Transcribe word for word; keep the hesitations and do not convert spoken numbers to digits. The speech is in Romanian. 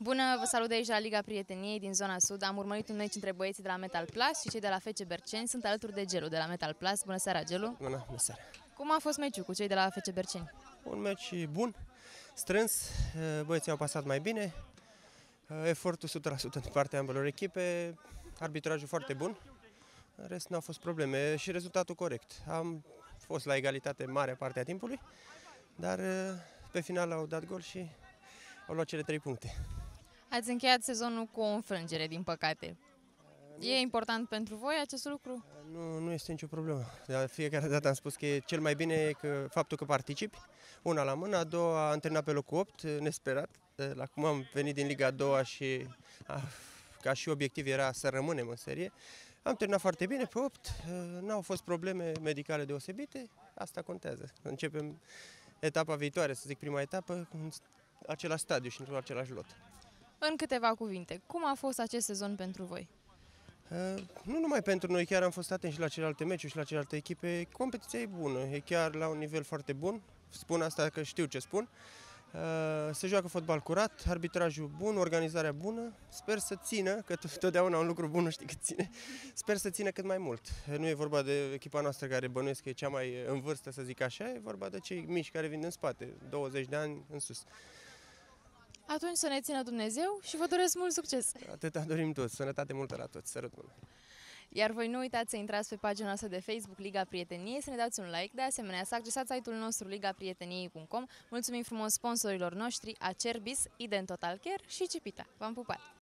Bună, vă salut de aici la Liga Prieteniei din zona sud. Am urmărit un meci între băieții de la Metal Plus și cei de la F C Berceni. Sunt alături de Gelu de la Metal Plus. Bună seara, Gelu! Bună, bună seara! Cum a fost meciul cu cei de la F C Berceni? Un meci bun, strâns, băieții au pasat mai bine, efortul o sută la sută din partea ambelor echipe, arbitrajul foarte bun, în rest n-au fost probleme și rezultatul corect. Am fost la egalitate mare parte a timpului, dar pe final au dat gol și au luat cele trei puncte. Ați încheiat sezonul cu o înfrângere, din păcate. E important pentru voi acest lucru? Nu, nu este nicio problemă. De fiecare dată am spus că e cel mai bine că faptul că participi, una la mână, a doua am terminat pe locul opt, nesperat. La cum am venit din Liga a doua și a, ca și obiectiv era să rămânem în serie. Am terminat foarte bine pe opt, n-au fost probleme medicale deosebite, asta contează. Începem etapa viitoare, să zic prima etapă, în același stadiu și într-un același lot. În câteva cuvinte, cum a fost acest sezon pentru voi? Uh, nu numai pentru noi, chiar am fost atenți și la celelalte meciuri și la celelalte echipe. Competiția e bună, e chiar la un nivel foarte bun. Spun asta că știu ce spun. Uh, se joacă fotbal curat, arbitrajul bun, organizarea bună. Sper să țină, că totdeauna un lucru bun nu știi cât ține. Sper să țină cât mai mult. Nu e vorba de echipa noastră care bănuiesc că e cea mai în vârstă, să zic așa. E vorba de cei mici care vin în spate, douăzeci de ani în sus. Atunci să ne țină Dumnezeu și vă doresc mult succes! Atâta dorim toți, sănătate multă la toți, sărut mână! Iar voi nu uitați să intrați pe pagina noastră de Facebook Liga Prieteniei, să ne dați un like, de asemenea să accesați site-ul nostru liga prieteniei punct com. Mulțumim frumos sponsorilor noștri, Acerbis, Iden Total Care și Cipita. V-am pupat!